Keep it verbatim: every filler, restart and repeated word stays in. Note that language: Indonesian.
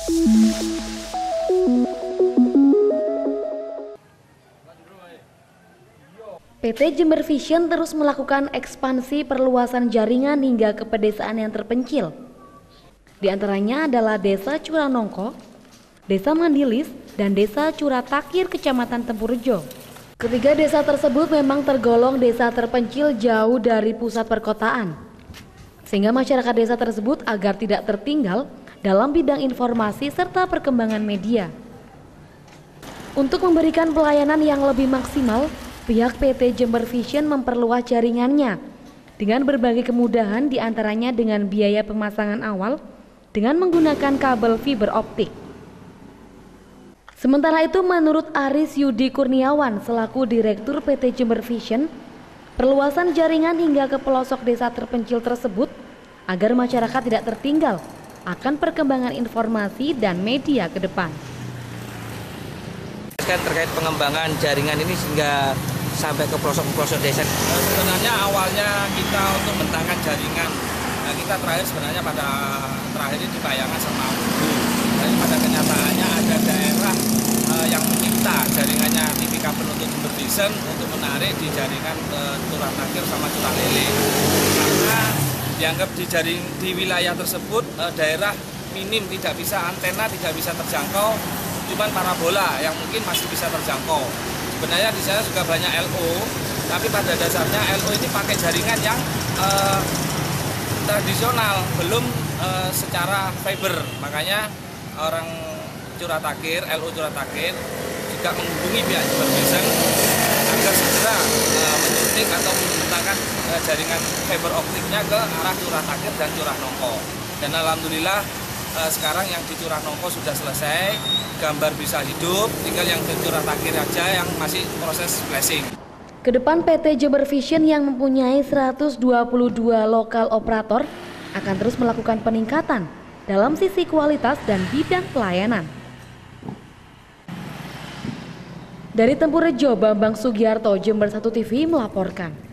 P T Jember Vision terus melakukan ekspansi perluasan jaringan hingga ke pedesaan yang terpencil. Di antaranya adalah Desa Curanongko, Desa Mandilis, dan Desa Curatakir, Kecamatan Tempurjo. Ketiga desa tersebut memang tergolong desa terpencil jauh dari pusat perkotaan, sehingga masyarakat desa tersebut agar tidak tertinggal dalam bidang informasi serta perkembangan media. Untuk memberikan pelayanan yang lebih maksimal, pihak P T Jember Vision memperluas jaringannya dengan berbagai kemudahan, diantaranya dengan biaya pemasangan awal dengan menggunakan kabel fiber optik. Sementara itu, menurut Aris Yudi Kurniawan selaku Direktur P T Jember Vision, perluasan jaringan hingga ke pelosok desa terpencil tersebut agar masyarakat tidak tertinggal akan perkembangan informasi dan media ke depan. Terkait pengembangan jaringan ini sehingga sampai ke pelosok-pelosok desa. Sebenarnya awalnya kita untuk membentangkan jaringan, nah kita terakhir sebenarnya pada terakhir ini di Bayangan sama Ubu. Tapi pada kenyataannya ada daerah uh, yang meminta jaringannya T V kabel untuk Jember Vision untuk menarik di jaringan uh, Curatakir sama Curalele. Karena dianggap di jaring di wilayah tersebut uh, daerah minim, tidak bisa antena, tidak bisa terjangkau, cuman parabola yang mungkin masih bisa terjangkau. Sebenarnya di sana juga banyak L O, tapi pada dasarnya L O ini pakai jaringan yang uh, tradisional, belum uh, secara fiber. Makanya orang Curatakir, L O Curatakir juga menghubungi pihak Jember Vision agar segera uh, menyuntik atau membentangkan uh, jaringan fiber optiknya ke arah Curatakir dan Curanongko. Dan alhamdulillah uh, sekarang yang di Curanongko sudah selesai, gambar bisa hidup, tinggal yang di Curatakir aja yang masih proses flashing. Kedepan P T Jember Vision yang mempunyai seratus dua puluh dua lokal operator akan terus melakukan peningkatan dalam sisi kualitas dan bidang pelayanan. Dari Tempurjo, Bambang Sugiarto, Jember satu T V melaporkan.